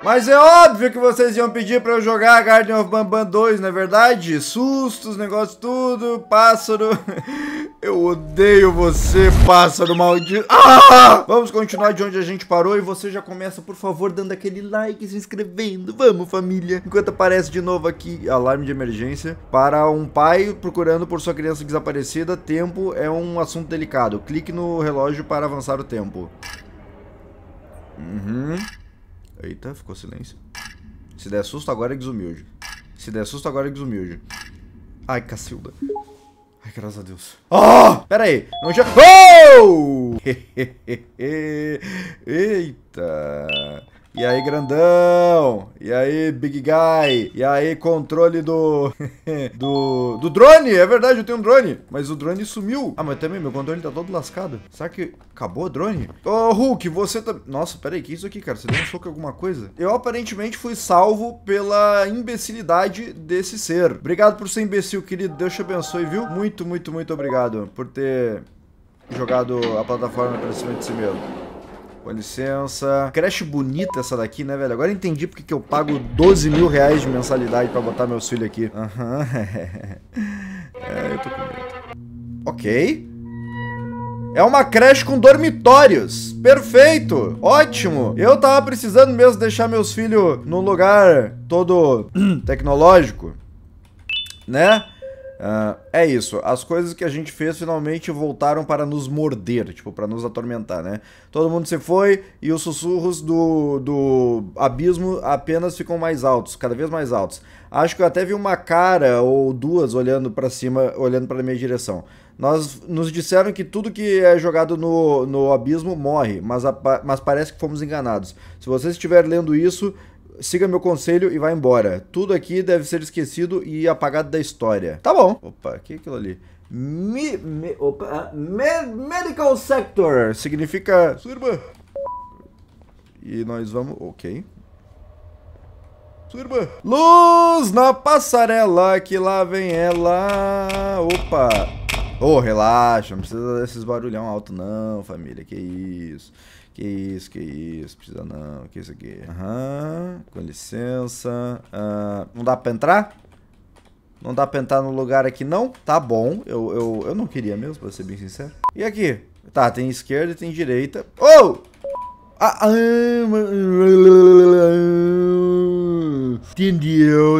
Mas é óbvio que vocês iam pedir pra eu jogar Garden of Banban 2, não é verdade? Sustos, negócio tudo, pássaro. Eu odeio você, pássaro maldito. Ah! Vamos continuar de onde a gente parou e você já começa, por favor, dando aquele like, se inscrevendo. Vamos, família. Enquanto aparece de novo aqui, alarme de emergência. Para um pai procurando por sua criança desaparecida, tempo é um assunto delicado. Clique no relógio para avançar o tempo. Eita, ficou silêncio. Se der susto, agora é desumilde. Se der susto, agora é desumilde. Ai, Cacilda. Ai, graças a Deus. Oh! Pera aí. Não já... Oh! Eita. E aí, grandão? E aí, big guy? E aí, controle do... do drone? É verdade, eu tenho um drone. Mas o drone sumiu. Ah, mas também meu controle tá todo lascado. Será que acabou o drone? Ô, Hulk, você tá... Nossa, pera aí, que isso aqui, cara? Você deu um soco em alguma coisa? Eu aparentemente fui salvo pela imbecilidade desse ser. Obrigado por ser imbecil, querido. Deus te abençoe, viu? Muito, muito, muito obrigado por ter jogado a plataforma pra cima de si mesmo. Com licença. Creche bonita essa daqui, né, velho? Agora eu entendi porque que eu pago 12 mil reais de mensalidade pra botar meus filhos aqui. Eu tô com medo. Ok. É uma creche com dormitórios. Perfeito. Ótimo. Eu tava precisando mesmo deixar meus filhos num lugar todo tecnológico, né? É isso, as coisas que a gente fez finalmente voltaram para nos morder, tipo, para nos atormentar, né? Todo mundo se foi e os sussurros do abismo apenas ficam mais altos, cada vez mais altos. Acho que eu até vi uma cara ou duas olhando para cima, olhando para a minha direção. Nos disseram que tudo que é jogado no abismo morre, mas parece que fomos enganados. Se você estiver lendo isso... Siga meu conselho e vá embora. Tudo aqui deve ser esquecido e apagado da história. Tá bom. Opa, o que é aquilo ali? Medical Sector. Significa... Sua irmã. E nós vamos... Ok. Sua irmã. Luz na passarela, que lá vem ela. Opa. Oh, relaxa. Não precisa desses barulhão alto não, família. Que isso. Que isso, precisa não, que isso aqui. Com licença. Não dá pra entrar? Não dá pra entrar no lugar aqui não? Tá bom, eu não queria mesmo, pra ser bem sincero. E aqui? Tá, tem esquerda e tem direita. Oh! Entendeu,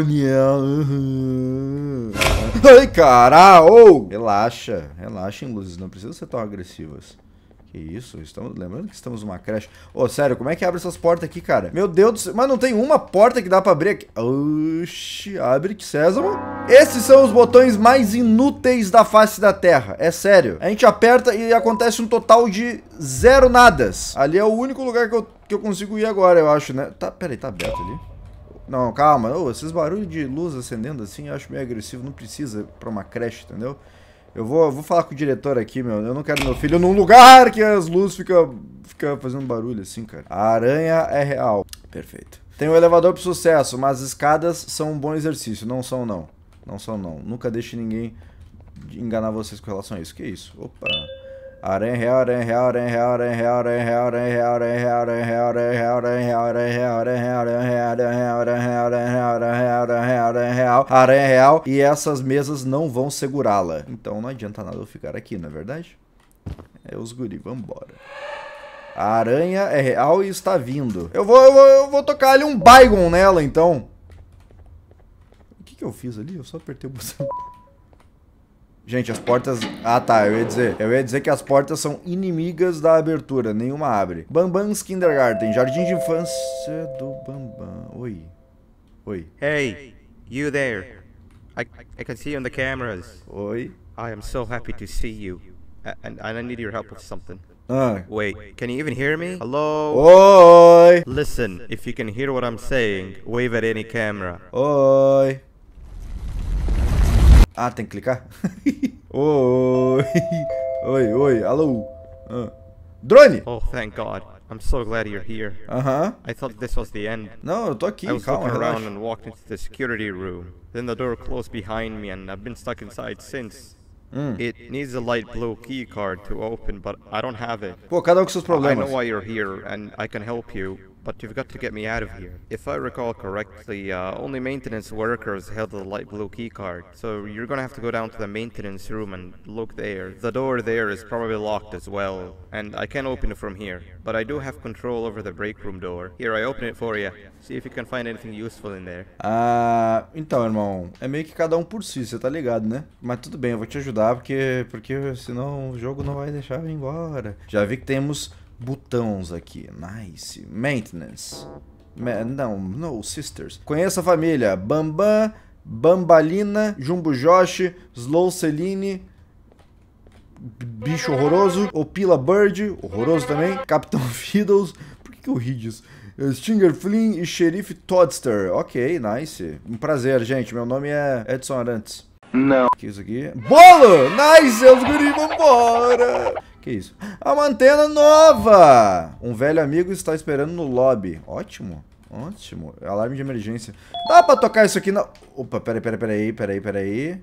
ai, caralho! Relaxa, relaxem, luzes, não precisa ser tão agressivas. Que isso, lembrando que estamos numa creche. Ô, sério, como é que abre essas portas aqui, cara? Meu Deus do céu, mas não tem uma porta que dá pra abrir aqui. Oxi, abre que sésamo. Esses são os botões mais inúteis da face da Terra, é sério. A gente aperta e acontece um total de 0 nadas. Ali é o único lugar que eu consigo ir agora, eu acho, né? Tá, peraí, tá aberto ali. Não, calma, esses barulhos de luz acendendo assim, eu acho meio agressivo, não precisa pra uma creche, entendeu? Eu vou falar com o diretor aqui, meu. Eu não quero meu filho num lugar que as luzes ficam fazendo barulho assim, cara. A aranha é real. Perfeito. Tem um elevador pro sucesso, mas as escadas são um bom exercício. Não são, não. Não são, não. Nunca deixe ninguém enganar vocês com relação a isso. Que isso? Opa. Aranha real, aranha real, aranha real, aranha real, aranha real, aranha real, aranha real, aranha real, aranha real, aranha real, aranha real, aranha real, aranha real, aranha real, aranha real, aranha real, aranha real, aranha real, aranha real, e essas mesas não vão segurá-la. Então não adianta nada eu ficar aqui, não é verdade? É os guri, vambora. A aranha é real e está vindo. Eu vou tocar ali um Baygon nela, então. O que eu fiz ali? Eu só apertei o botão. Gente, as portas... Ah, tá, eu ia dizer que as portas são inimigas da abertura, nenhuma abre. Bambam's Kindergarten, jardim de infância do Bambam. Oi. Oi. Hey, you there. I can see you on the cameras. Oi. I am so happy to see you. And I need your help with something. Ah. Wait, can you even hear me? Hello? Oi. Listen, if you can hear what I'm saying, wave at any camera. Oi. Ah, tem que clicar? Oi. Oi, oi, alô. Drone! Oh, thank God. I'm so glad you're here. I thought this was the end. Não, eu tô aqui, I was calma, looking around relaxa. and walked into the security room. Then the door closed behind me and I've been stuck inside since. It needs a light blue key card to open, but I don't have it. Pô, cada um com seus I problemas. know why you're here and I can help you, but you've got to get me out of here. If I recall correctly, only maintenance workers held the light blue keycard, so you're gonna have to go down to the maintenance room and look there. The door there is probably locked as well, and I can't open it from here, but I do have control over the break room door. Here, I open it for you. See if you can find anything useful in there. Ah, então, irmão, é meio que cada um por si, você tá ligado, né? Mas tudo bem, eu vou te ajudar, porque senão o jogo não vai deixar eu ir embora. Já vi que temos botões aqui. Nice. Maintenance. No, sisters. Conheça a família. Bambam, Bambalina, Jumbo Josh, Slow Celine, bicho horroroso, Opila Bird, horroroso também, Capitão Fiddles, por que eu ri disso? Stinger Flynn e Xerife Toadster. Ok, nice. Um prazer, gente. Meu nome é Edson Arantes. Não. Que isso aqui? Bolo! Nice, seus guri, vambora! Que isso? A uma antena nova! Um velho amigo está esperando no lobby. Ótimo. Ótimo. Alarme de emergência. Dá pra tocar isso aqui na... Opa, peraí.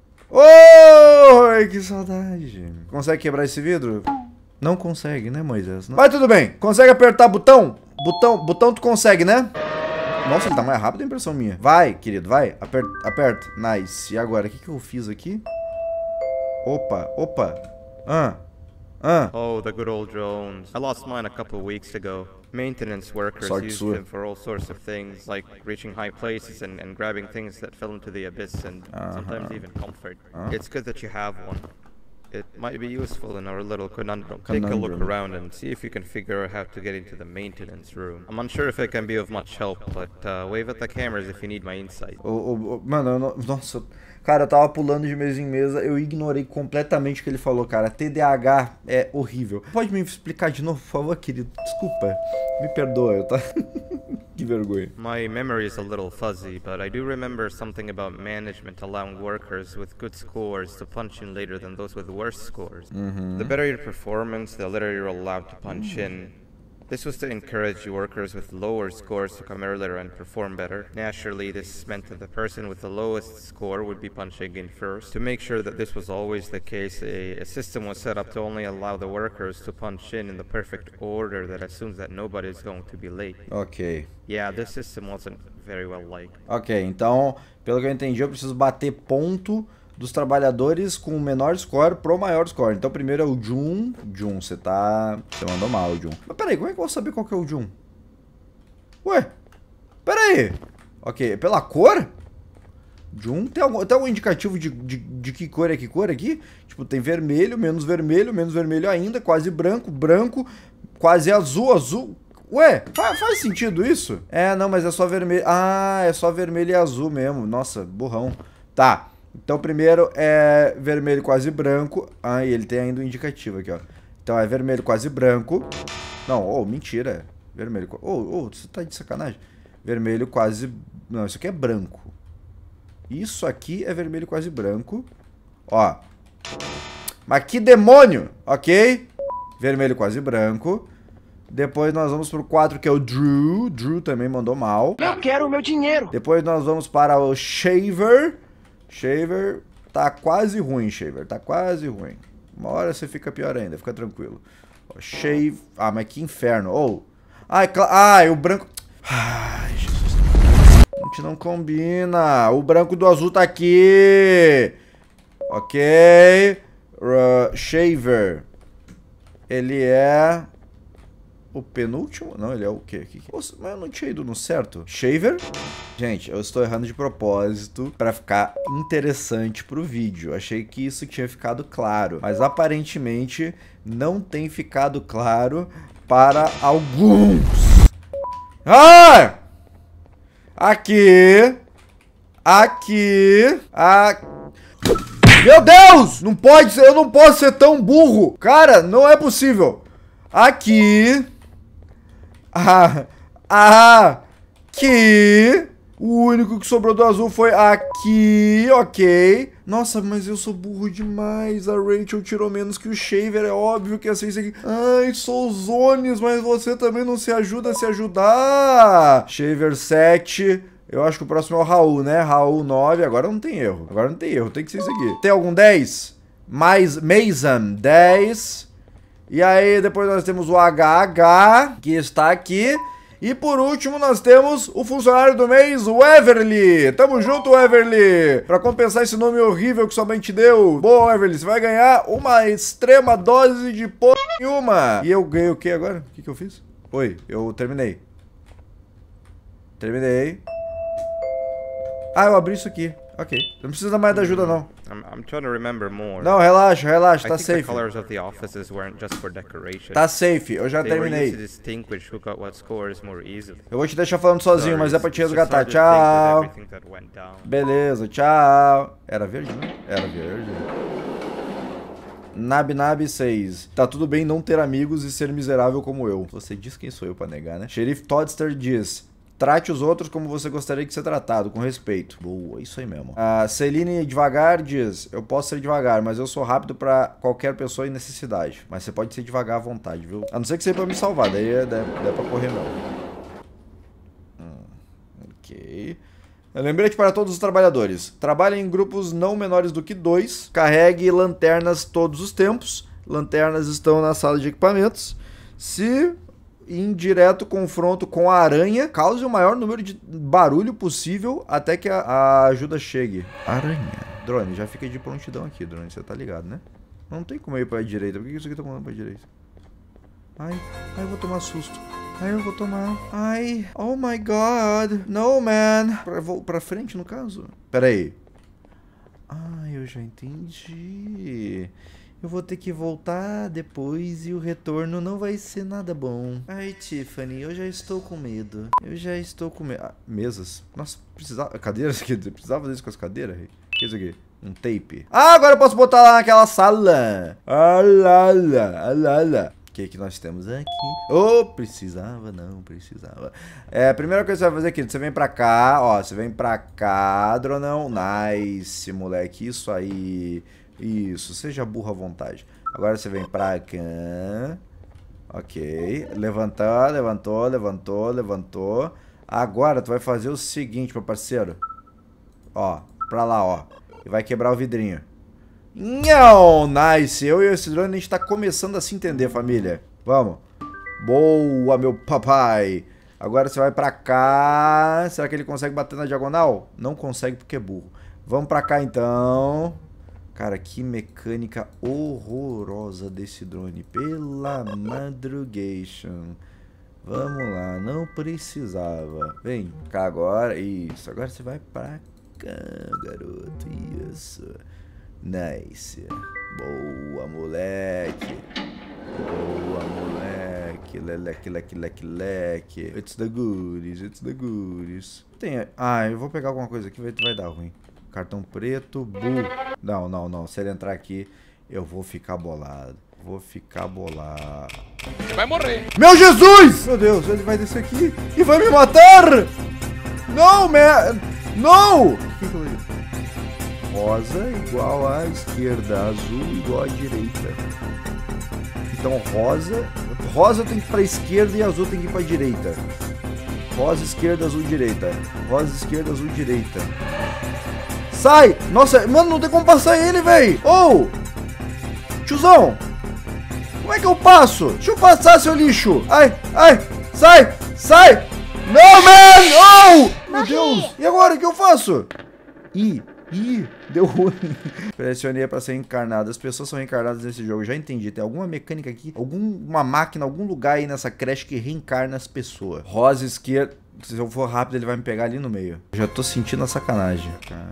Oi, que saudade. Consegue quebrar esse vidro? Não consegue, né, Moisés? Não. Mas tudo bem. Consegue apertar botão? Botão tu consegue, né? Nossa, ele tá mais rápido, a impressão minha. Vai, querido, vai. Aperta. Nice. E agora, o que eu fiz aqui? Opa. Oh, the good old drones. I lost mine a couple of weeks ago. Maintenance workers use them for all sorts of things, like reaching high places and grabbing things that fell into the abyss, and sometimes even comfort. It's good that you have one. It might be useful in our little conundrum. Take a look around and see if you can figure out how to get into the maintenance room. I'm unsure if it can be of much help, but wave at the cameras if you need my insight. Mano, nossa... Cara, eu tava pulando de mesa em mesa, eu ignorei completamente o que ele falou, cara. TDAH é horrível. Pode me explicar de novo, por favor, querido? Desculpa. Me perdoa, tá? Que vergonha. My memory is a little fuzzy, but I do remember something about management allowing workers with good scores to punch in later than those with worse scores. The better your performance, the later you're allowed to punch in. This was to encourage workers with lower scores to come earlier and perform better. Naturally, this meant that the person with the lowest score would be punching in first. To make sure that this was always the case, a system was set up to only allow the workers to punch in the perfect order that assumes that nobody is going to be late. Ok. Yeah, this system wasn't very well liked. Ok, então, pelo que eu entendi, eu preciso bater ponto dos trabalhadores com o menor score pro maior score. Então, primeiro é o Jun. Jun, você mandou mal, Jun. Mas peraí, como é que eu vou saber qual que é o Jun? Ué? Peraí. Ok, pela cor? Jun, tem algum indicativo de que cor é que cor aqui? Tipo, tem vermelho, menos vermelho ainda, quase branco, quase azul. Ué, faz sentido isso? É, não, mas é só vermelho. Ah, é só vermelho e azul mesmo. Nossa, burrão. Tá. Então, primeiro é vermelho quase branco. Ah, e ele tem ainda um indicativo aqui, ó. Então, é vermelho quase branco. Não, mentira. Vermelho... você tá de sacanagem. Vermelho quase... Não, isso aqui é branco. Isso aqui é vermelho quase branco. Ó. Mas que demônio! Ok. Vermelho quase branco. Depois nós vamos pro 4, que é o Drew. Drew também mandou mal. Eu quero o meu dinheiro! Depois nós vamos para o Shaver. Shaver tá quase ruim, Shaver. Tá quase ruim. Uma hora você fica pior ainda, fica tranquilo. Ó, Shave... Ah, mas que inferno. O branco... Ai, Jesus. A gente não combina. O branco do azul tá aqui. Ok. Shaver. Ele é... o penúltimo? Não, ele é o quê? Mas eu não tinha ido no certo. Shaver? Gente, eu estou errando de propósito pra ficar interessante pro vídeo. Achei que isso tinha ficado claro. Mas aparentemente não tem ficado claro para alguns. Ah! Aqui. Meu Deus! Não pode ser, eu não posso ser tão burro. Cara, não é possível. Aqui. Aqui. O único que sobrou do azul foi aqui, ok. Nossa, mas eu sou burro demais. A Rachel tirou menos que o Shaver, é óbvio que ia ser isso aqui. Ai, sou zones, mas você também não se ajuda a se ajudar. Shaver 7. Eu acho que o próximo é o Raul, né? Raul 9. Agora não tem erro. Tem que ser isso aqui. Tem algum 10? Mais Mason 10. E aí, depois nós temos o HH, que está aqui. E por último, nós temos o funcionário do mês, o Everly. Tamo junto, Everly. Pra compensar esse nome horrível que sua mãe te deu. Boa, Everly, você vai ganhar uma extrema dose de porra nenhuma. E eu ganhei o que agora? O que eu fiz? Oi, eu terminei. Terminei. Ah, eu abri isso aqui. Ok. Não precisa mais da ajuda, não. I'm trying to remember more. Não, relaxa, relaxa. Tá I think safe. the colors of the offices weren't just for decoration. Tá safe. Eu já They were used to terminei. distinguish who got what scores more easily. Eu vou te deixar falando sozinho, Sorry, mas é pra te it's just resgatar. hard to think with Tchau. everything that went down. Beleza, tchau. Era verde, né? Era verde. Nabi 6. Tá tudo bem não ter amigos e ser miserável como eu. Você diz quem sou eu pra negar, né? Xerife Toddster diz: trate os outros como você gostaria de ser tratado, com respeito. Boa, isso aí mesmo. A Celine devagar diz: eu posso ser devagar, mas eu sou rápido pra qualquer pessoa em necessidade. Mas você pode ser devagar à vontade, viu? A não ser que seja pra me salvar, daí dá pra correr não. Ok. Lembrete para todos os trabalhadores: trabalhem em grupos não menores do que 2. Carregue lanternas todos os tempos. Lanternas estão na sala de equipamentos. Se em direto confronto com a aranha, cause o maior número de barulho possível até que a ajuda chegue. Aranha. Drone, já fica de prontidão aqui, Drone. Você tá ligado, né? Não tem como ir pra direita. Por que isso aqui tá mandando pra direita? Ai, eu vou tomar susto. Ai, eu vou tomar. Ai, oh my god. No, man. Vou pra frente, no caso? Pera aí. Ah, eu já entendi. Eu vou ter que voltar depois e o retorno não vai ser nada bom. Ai, Tiffany, eu já estou com medo. Eu já estou com medo. Ah, mesas. Nossa, precisava... Cadeiras? Precisava fazer isso com as cadeiras? O que é isso aqui? Um tape. Ah, agora eu posso botar lá naquela sala. Ah, lá, lá, lá, lá. O que nós temos aqui? Oh, precisava, não precisava. A primeira coisa que você vai fazer aqui, você vem pra cá, ó, você vem pra cá, Dronão. Nice, moleque, isso aí. Isso, seja burro à vontade. Agora você vem pra cá. Ok, levantou. Agora tu vai fazer o seguinte, meu parceiro. Ó, pra lá, ó. E vai quebrar o vidrinho. Não, nice. Eu e esse drone, a gente tá começando a se entender, família. Vamos. Boa, meu papai. Agora você vai pra cá. Será que ele consegue bater na diagonal? Não consegue porque é burro. Vamos pra cá, então. Cara, que mecânica horrorosa desse drone. Pela madrugation. Vamos lá, não precisava. Vem cá agora. Isso, agora você vai pra cá, garoto. Isso. Nice. Boa, moleque. Boa, moleque. Leque. It's the goodies. Tem... Ah, eu vou pegar alguma coisa aqui, vai dar ruim. Cartão preto, Não. Se ele entrar aqui, eu vou ficar bolado. Você vai morrer. Meu Jesus! Meu Deus, ele vai descer aqui e vai me matar! Não, man! Não! O que eu vou... Rosa igual à esquerda, azul igual à direita. Então rosa tem que ir pra esquerda e azul tem que ir pra direita. Rosa, esquerda, azul, direita. Rosa, esquerda, azul, direita. Sai! Nossa, mano, não tem como passar ele, velho. Tiozão! Como é que eu passo? Deixa eu passar, seu lixo! Ai! Sai! Não, man! Meu Deus! E agora, o que eu faço? Ih, deu ruim. Pressionei pra ser encarnado. As pessoas são reencarnadas nesse jogo. Já entendi. Tem alguma mecânica aqui, alguma máquina, algum lugar aí nessa creche que reencarna as pessoas. Rosa esquerda. Se eu for rápido, ele vai me pegar ali no meio. Já tô sentindo a sacanagem.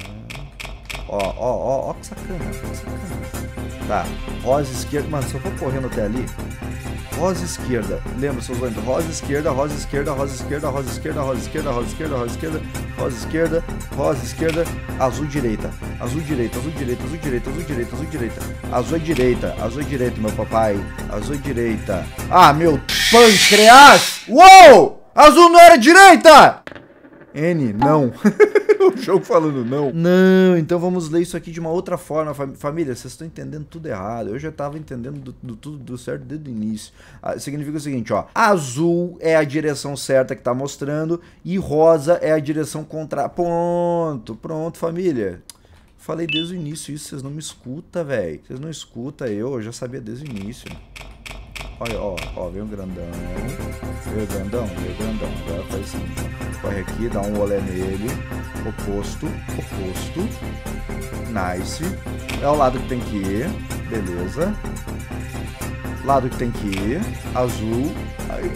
Ó, que sacana. Tá. Rosa esquerda. Mano, se eu for correndo até ali. Rosa esquerda. Lembra, seus dois? Rosa esquerda. Azul direita. Azul é direita, meu papai. Azul é direita. Ah, meu pâncreas! Uou! Azul não era direita! N, não. O jogo falando não. Não, então vamos ler isso aqui de uma outra forma, família. Vocês estão entendendo tudo errado. Eu já tava entendendo tudo certo desde o início. Significa o seguinte, ó. Azul é a direção certa que tá mostrando e rosa é a direção contrária. Pronto, família. Falei desde o início isso, vocês não me escutam, velho. Vocês não escutam eu já sabia desde o início. Olha, ó, vem o grandão. Veio o grandão. Agora faz o seguinte. Corre aqui, dá um olé nele. Oposto. Nice. É o lado que tem que ir. Beleza. Lado que tem que ir. Azul. Ai.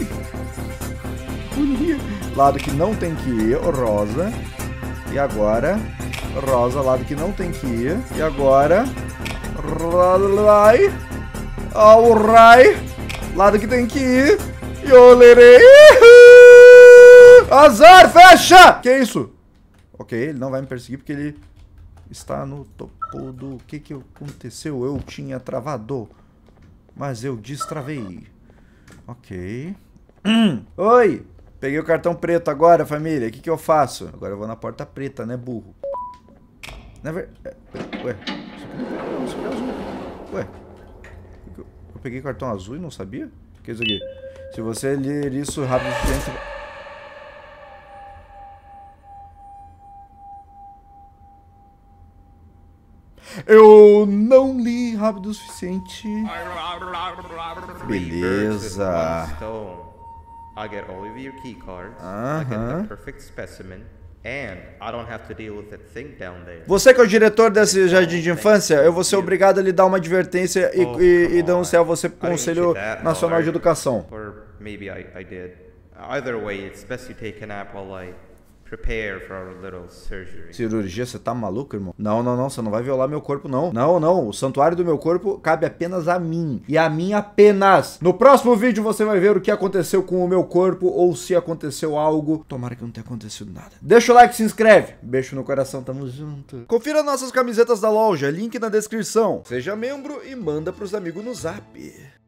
Lado que não tem que ir. Rosa. E agora... rosa, lado que não tem que ir. E agora... alright. Lado que tem que ir. E olerei. Azar, fecha! Que isso? Ok, ele não vai me perseguir porque ele está no topo do... O que aconteceu? Eu tinha travado, mas eu destravei. Ok. Oi! Peguei o cartão preto agora, família. O que eu faço? Agora eu vou na porta preta, né, burro? Ué, isso aqui é azul. Ué, eu peguei cartão azul e não sabia? O que é isso aqui? Se você ler isso rápido o suficiente... Eu não li rápido o suficiente. Beleza. I get all of your key cards. I get the perfect specimen. And I don't have to deal with that thing down there. Você que é o diretor desse jardim de infância, eu vou ser obrigado a lhe dar uma advertência e denunciar você pro Conselho Nacional de Educação. Or maybe I did. Either way, it's best you take a nap while I prepare for our little surgery. Cirurgia? Você tá maluco, irmão? Não, você não vai violar meu corpo, não. Não, o santuário do meu corpo cabe apenas a mim. E a mim apenas. No próximo vídeo você vai ver o que aconteceu com o meu corpo ou se aconteceu algo. Tomara que não tenha acontecido nada. Deixa o like e se inscreve. Beijo no coração, tamo junto. Confira nossas camisetas da loja, link na descrição. Seja membro e manda pros amigos no Zap.